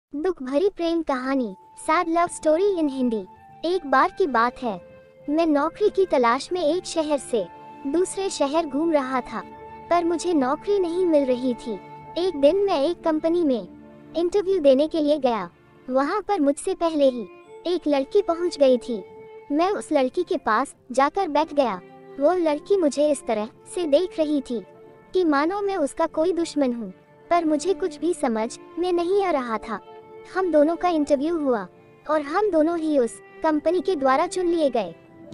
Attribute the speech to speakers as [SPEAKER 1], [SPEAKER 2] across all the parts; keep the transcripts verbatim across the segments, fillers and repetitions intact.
[SPEAKER 1] दुख भरी प्रेम कहानी, sad love story in Hindi. एक बार की बात है, मैं नौकरी की तलाश में एक शहर से दूसरे शहर घूम रहा था, पर मुझे नौकरी नहीं मिल रही थी। एक दिन मैं एक कंपनी में इंटरव्यू देने के लिए गया। वहां पर मुझसे पहले ही एक लड़की पहुंच गई थी। मैं उस लड़की के पास जाकर बैठ गया। वो लड़की मुझे इस तरह से देख रही थी कि मानो मैं उसका कोई दुश्मन हूँ, पर मुझे कुछ भी समझ में नहीं आ रहा था। हम दोनों का इंटरव्यू हुआ और हम दोनों ही उस कंपनी के द्वारा चुन लिए गए।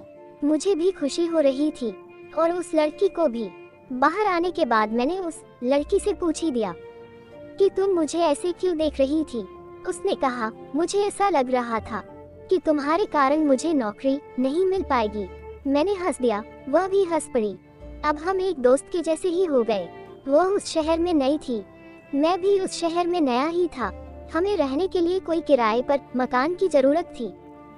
[SPEAKER 1] मुझे भी खुशी हो रही थी और उस लड़की को भी। बाहर आने के बाद मैंने उस लड़की से पूछ ही दिया कि तुम मुझे ऐसे क्यों देख रही थी। उसने कहा, मुझे ऐसा लग रहा था कि तुम्हारे कारण मुझे नौकरी नहीं मिल पाएगी। मैंने हंस दिया, वह भी हंस पड़ी। अब हम एक दोस्त के जैसे ही हो गए। वो उस शहर में नई थी, मैं भी उस शहर में नया ही था। हमें रहने के लिए कोई किराए पर मकान की जरूरत थी।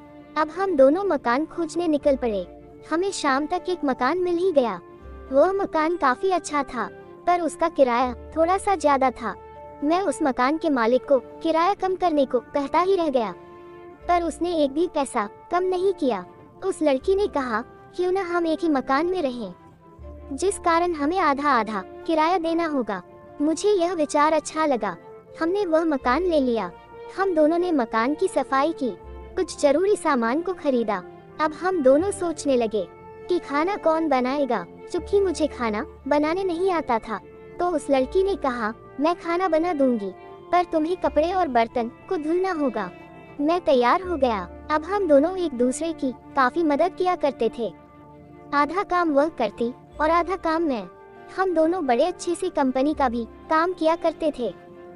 [SPEAKER 1] अब हम दोनों मकान खोजने निकल पड़े। हमें शाम तक एक मकान मिल ही गया। वो मकान काफी अच्छा था, पर उसका किराया थोड़ा सा ज्यादा था। मैं उस मकान के मालिक को किराया कम करने को कहता ही रह गया, पर उसने एक भी पैसा कम नहीं किया। उस लड़की ने कहा, क्यों न हम एक ही मकान में रहें, जिस कारण हमें आधा आधा किराया देना होगा। मुझे यह विचार अच्छा लगा। हमने वह मकान ले लिया। हम दोनों ने मकान की सफाई की, कुछ जरूरी सामान को खरीदा। अब हम दोनों सोचने लगे कि खाना कौन बनाएगा, चूंकि मुझे खाना बनाने नहीं आता था। तो उस लड़की ने कहा, मैं खाना बना दूंगी, पर तुम्हें कपड़े और बर्तन को धुलना होगा। मैं तैयार हो गया। अब हम दोनों एक दूसरे की काफी मदद किया करते थे। आधा काम वह करती और आधा काम मैं। हम दोनों बड़े अच्छे से कंपनी का भी काम किया करते थे।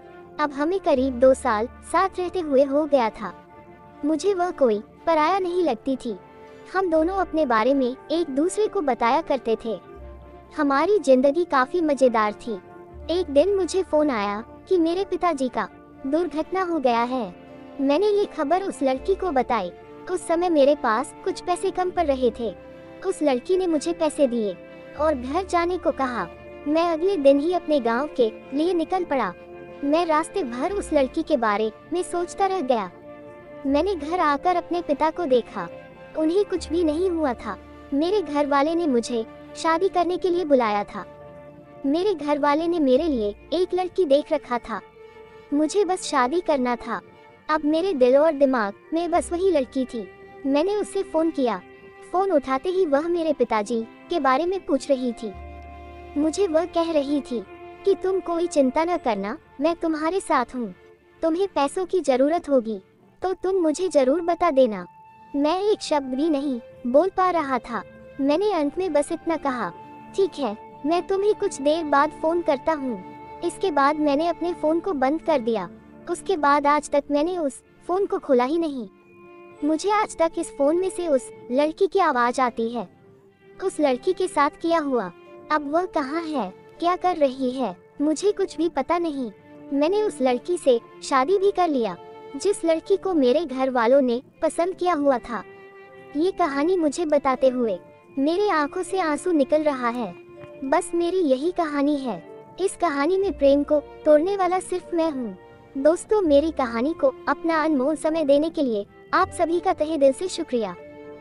[SPEAKER 1] अब हमें करीब दो साल साथ रहते हुए हो गया था। मुझे वह कोई पराया नहीं लगती थी। हम दोनों अपने बारे में एक दूसरे को बताया करते थे। हमारी जिंदगी काफी मजेदार थी। एक दिन मुझे फोन आया कि मेरे पिताजी का दुर्घटना हो गया है। मैंने ये खबर उस लड़की को बताई। उस समय मेरे पास कुछ पैसे कम पड़ रहे थे। उस लड़की ने मुझे पैसे दिए और घर जाने को कहा। मैं अगले दिन ही अपने गांव के लिए निकल पड़ा। मैं रास्ते भर उस लड़की के बारे में सोचता रह गया। मैंने घर आकर अपने पिता को देखा, उन्हें कुछ भी नहीं हुआ था। मेरे घर वाले ने मुझे शादी करने के लिए बुलाया था। मेरे घर वाले ने मेरे लिए एक लड़की देख रखा था। मुझे बस शादी करना था। अब मेरे दिल और दिमाग में बस वही लड़की थी। मैंने उससे फोन किया। फोन उठाते ही वह मेरे पिताजी के बारे में पूछ रही थी। मुझे वह कह रही थी कि तुम कोई चिंता न करना, मैं तुम्हारे साथ हूँ। तुम्हें पैसों की जरूरत होगी तो तुम मुझे जरूर बता देना। मैं एक शब्द भी नहीं बोल पा रहा था। मैंने अंत में बस इतना कहा, ठीक है, मैं तुम्हें कुछ देर बाद फोन करता हूँ। इसके बाद मैंने अपने फोन को बंद कर दिया। उसके बाद आज तक मैंने उस फोन को खोला ही नहीं। मुझे आज तक इस फोन में से उस लड़की की आवाज आती है। उस लड़की के साथ किया हुआ। अब वह कहाँ है, क्या कर रही है, मुझे कुछ भी पता नहीं। मैंने उस लड़की से शादी भी कर लिया, जिस लड़की को मेरे घर वालों ने पसंद किया हुआ था। ये कहानी मुझे बताते हुए मेरे आंखों से आंसू निकल रहा है। बस मेरी यही कहानी है। इस कहानी में प्रेम को तोड़ने वाला सिर्फ मैं हूँ। दोस्तों, मेरी कहानी को अपना अनमोल समय देने के लिए आप सभी का तहे दिल से शुक्रिया।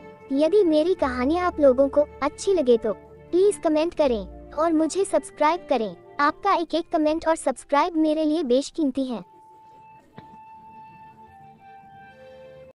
[SPEAKER 1] यदि मेरी कहानी आप लोगों को अच्छी लगे तो प्लीज कमेंट करें और मुझे सब्सक्राइब करें। आपका एक एक कमेंट और सब्सक्राइब मेरे लिए बेशकीमती है।